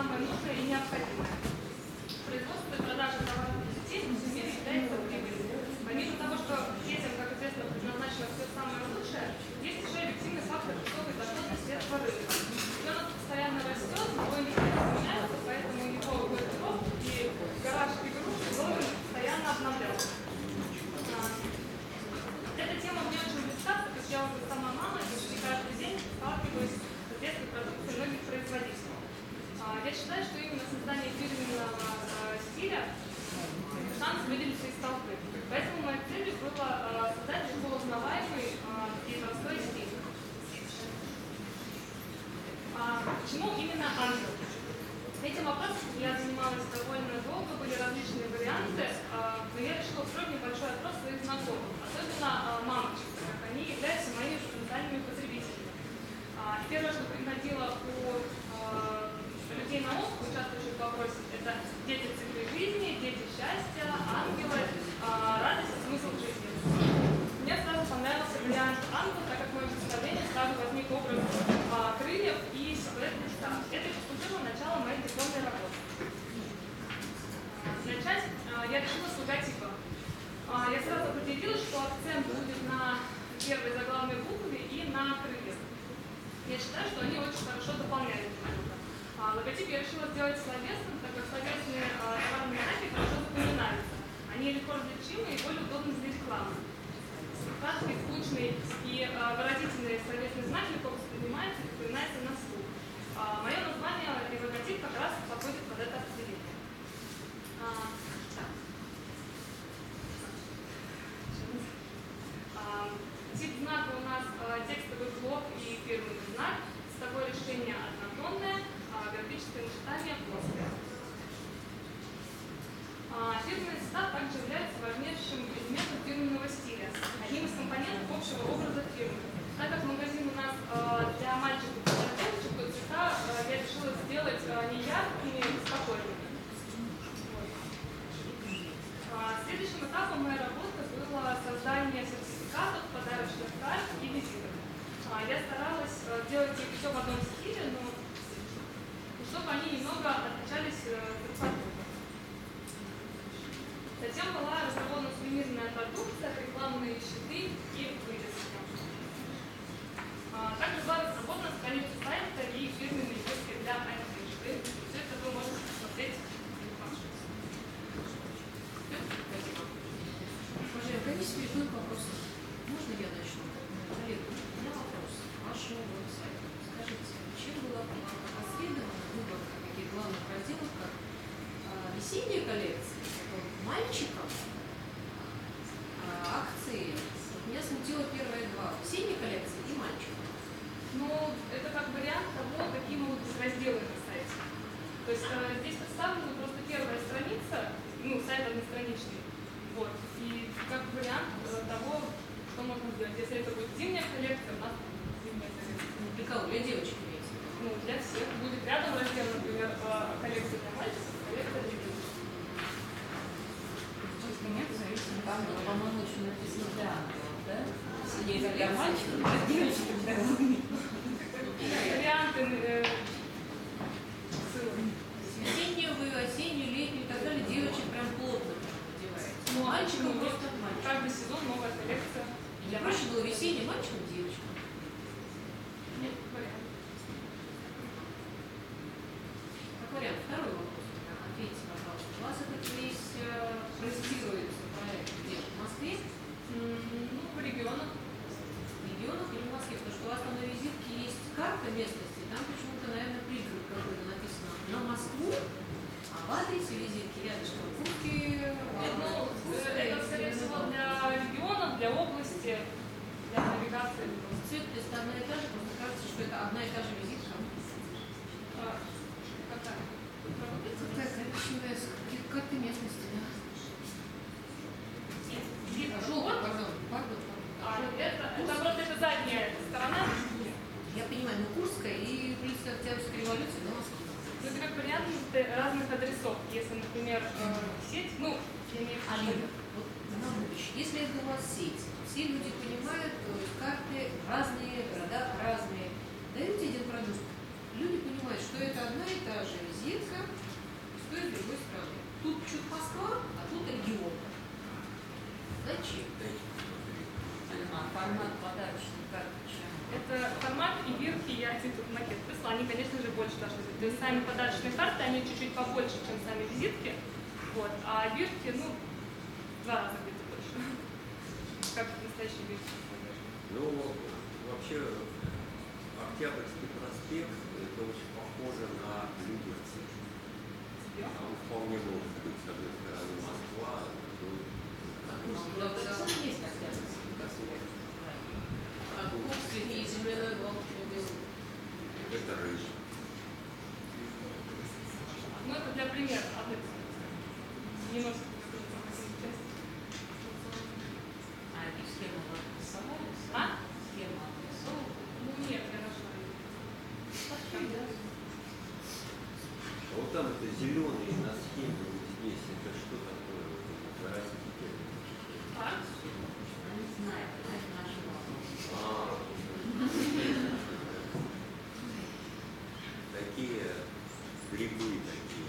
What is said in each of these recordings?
самое нужное и необходимое. Производство и продажа товаров для детей в мире является прибылью. Помимо того, что детям, как известно, предназначено все самое лучшее, есть еще объективный фактор высокой доходности этого рынка. Ребенок постоянно растет, его интересы меняются, поэтому его гардероб и гараж игрушек должен постоянно обновляться. Эта тема мне очень близка, потому что я уже сама мама, и почти каждый день сталкиваюсь с соответствием продукции многих производителей. Я считаю, что именно создание фирменного стиля шанс выделиться из толпы. Поэтому моей целью было создать легко узнаваемый и простой стиль. Почему именно ангел? Этим вопросом я занималась довольно долго, были различные варианты, но я решила устроить небольшой опрос своих знакомых, особенно мамочек, так как они являются моими потенциальными потребителями. Первое, что приходило у людей на ум, участвующих в вопросе, это дети циклы жизни, дети счастья, ангелы, радость и смысл жизни. Мне сразу понравился вариант ангела, так как в моем представлении сразу возник образ крыльев и силуэт листа. Это послужило начало моей дипломной работы. Начать я решила с логотипа. Я сразу определилась, что акцент будет на первой заглавной букве и на крыльях. Я считаю, что они очень хорошо дополняют друг друга. Логотип я решила сделать словесным, так как словесные товарные знаки хорошо запоминаются. Они легко различимы и более удобны для рекламы. Краткий, скучный и выразительный словесный знак легко воспринимается и запоминается на слух. Мое название и логотип как раз подходит под это определение. Тип знака у нас текстовый блок и фирменный знак. Цветовое решение однотонное, графическое начертание плоское. Фирменный состав также является важнейшим элементом фирменного стиля, одним из компонентов общего образа фирмы. Так как магазин у нас для мальчиков и для девочек, то цвета я решила сделать не яркими, а спокойными. Следующим этапом моей работы было создание сертификатов, подарочных карт и визиток. Я старалась делать их все в одном стиле, но чтобы они немного отличались друг от друга. Затем была разработана сувенирная продукция, рекламные щиты и вывески. Также была разработана страница сайта и фирменные вывески для айфишки. Все это вы можете посмотреть в маршруте. Уважаемые комиссии, перейдем к вопросу. Можно я начну? Коллега, у меня вопрос. Вашего веб-сайта. Скажите, чем была последована выборка таких главных разделов, как весенняя коллекция, мальчикам, акции? Меня смутило первые два. Весенняя коллекция и мальчикам. Ну, это как вариант того, какие могут быть разделы на сайте. То есть здесь представлена просто первая страница, сайт одностраничный. Вот. И как вариант того, что можно сделать. Если это будет зимняя коллекция, у нас будет зимняя коллекция. Для кого? Для девочек имеется? Для всех. Будет рядом раздел, например, коллекция для мальчиков, коллекция для девочек. Нет, зависит. Там, по-моему, еще написано для ангелов, да? Сидеть для мальчиков, для девочек, для варианты ссылок. Весеннюю, осеннюю, летнюю и так далее девочек прям плотно одевается. Ну, мальчикам просто мальчикам. Каждый сезон новая коллекция. Для проще было весенний мальчикам, девочкам. Нет, вариант. Как вариант. Второй вопрос. Ответьте, пожалуйста. У вас этот весь проектируется проект где? В Москве? В регионах. В регионах или в Москве? Потому что у вас там на визитке есть карта местности, там почему-то, наверное, пригород какой-то написано на Москву, а в адресе визитки рядышком Курки. Это, скорее всего, для регионов, для области, для навигации. Цвет листа одна и та же, просто кажется, что это одна и та же визитка. Какая? Какая коричневая с карты местности, да? Желтая, пардон. Это просто это задняя сторона. Я понимаю, Курская и Великая Октябрьская революция, да, Москва? Это как вариант разных адресов. Если, например, сеть, я имею в виду. Алина, вот на будущее, если это у вас сеть, все люди понимают, то есть карты разные, города разные, даете один продукт, люди понимают, что это одна и та же визитка, Датчик. А формат подарочной карточки. Это формат и бирки, я один тут макет прислала, они, конечно же, больше должны быть. То есть сами подарочные карты, они чуть-чуть побольше, чем сами визитки. Вот. А бирки, ну, в 2 раза где-то больше. Как настоящие бирки. Ну, вообще, Октябрьский проспект, это очень похоже на Люберцы. Там вполне может быть, с одной стороны, Москва, а с другой... Есть Октябрьский проспект. А Курский и земляной вал был. Это Рыжий. Ну, это для примера. Не носит какую-то часть. А и схему вы рисовали? А? Схему отрисовывали? Ну, нет, я нашла. А вот там это зеленый на схеме вот здесь, это что такое? Вот это растение. А? Не знаю, это наша мама. Такие грибы такие.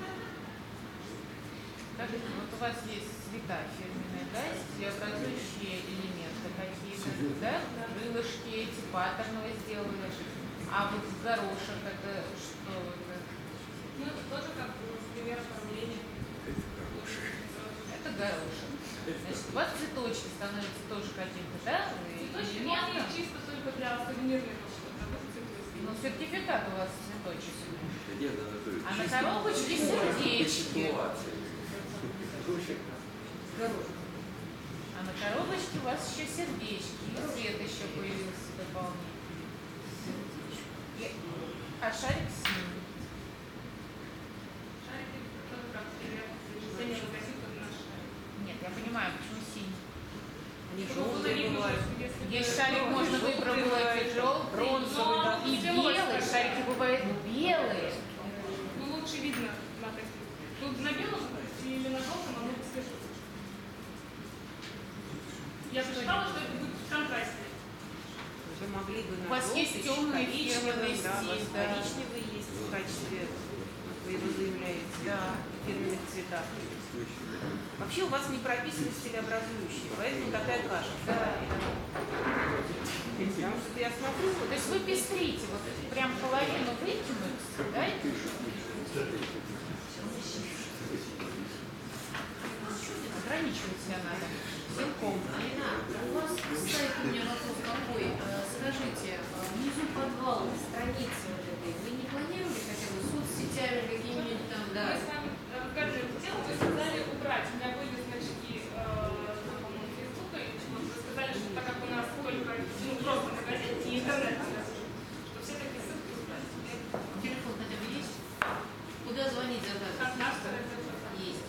Скажите, вот у вас есть цвета фирменные, да, стилеобразующие элементы какие-то, да? Крылышки эти паттерновые сделали. А вот горошек это что? Ну, это тоже как пример оформления. Это хорошие. Это горошек. Значит, у вас цветочки становятся тоже каким-то, да? Цветочки, но они чисто только для сувенирной продукции. Ну, сертификат у вас цветочек. Нет, Анатолий, А на чисто коробочке по сердечки. ситуации. А на коробочке у вас еще сердечки. И цвет еще появился дополнительный. А шарик с ним. Шарики тоже как пример. Движение логотипа под наш шарик. Нет, я понимаю, почему синий. Они Чтобы было желтые видно, бывают. что если бы- Есть шарик, можно выбрать желтый, бронзовый, да. и белый. Шарики бывают белые. Ну, лучше видно на таких. Тут на белом или на желтом оно свежее. Я посчитала, что это будет в контрасте. Вы могли бы У вас есть темный фирменный да, у вас стиль, да. коричневый есть в качестве, вы его заявляете, Да. в фирменных цветах. Вообще у вас не прописаны стилеобразующие, поэтому такая каша. Да. Потому что я смотрю, То есть вы пестрите, вот прям половину выкинуть, да? Ограничивать себя надо. Силком. Алина, у вас, кстати, у меня вопрос такой. Скажите, внизу подвала, страницы вот этой, вы не планировали хотя бы соцсетями какими-нибудь там, да? Мы с вами разговаривали эту тему, вы сказали убрать. У меня были значки, по-моему, Фейсбука, и вы сказали, что так как у нас только просто магазин и интернет-магазин, что все такие ссылки убрать. Телефон хотя бы есть? Куда звонить задать? Как наш Есть.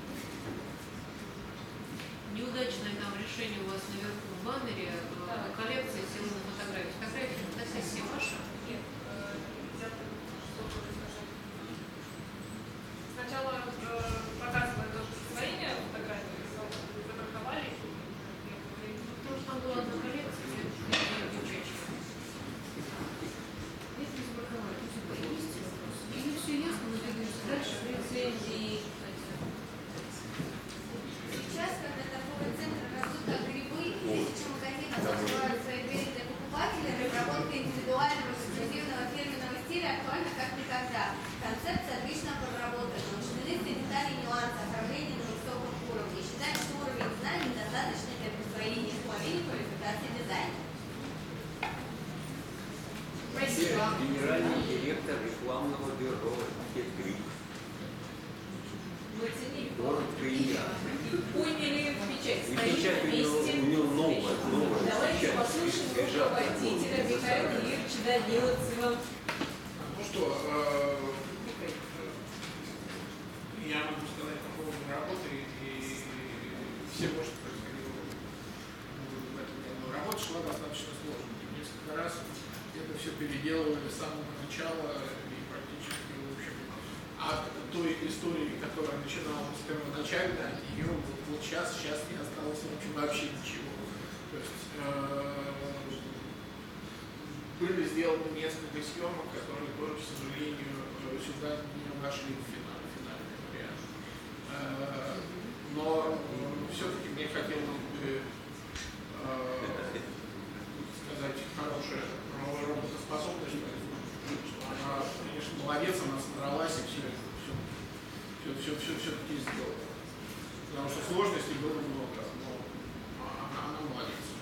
Неудачное там решение у вас наверху в баннере, коллекция сделана фотографии. Фотография фотосессия ваша? Нет, где-то что-то расскажу. Сначала показывали тоже своими фотографиями, забраковали их. Потому что там была одна коллекция, я девчачья. Если забраковали, то типа есть вопрос. Или все ясно, мы двигаемся дальше. Рецензии, Сейчас, когда торговые центры растут как грибы, тысячи магазинов открывают свои двери для покупателей, разработка индивидуального, эксклюзивного фирменного стиля актуальна как никогда. Концепция отлично проработана, учтены все детали и нюансы оформления на высоком уровне. Считаем, что уровень знаний достаточно для присвоения в половине квалификации дизайна. Спасибо. Генеральный директор рекламного бюро Гриб. мы ценили. Коротко и ясно. Поняли печать. И Стоим печать на у него месте. новая Давайте печать. послушаем Свежа. руководителя Михаила Юрьевича Даниловцева. Ну что, я могу сказать по поводу работы, и все, может, происходило в этом году. Работа шла достаточно сложно. Несколько раз это все переделывали с самого начала и практически, в общем, от той истории, которая начиналась первоначально, от нее вот сейчас не осталось, в общем, вообще ничего. То есть были сделаны несколько съемок, которые тоже, к сожалению, сюда не вошли в финальный вариант. Но все-таки мне хотелось молодец, она собралась и все-таки сделала. Потому что сложностей было много, но она молодец.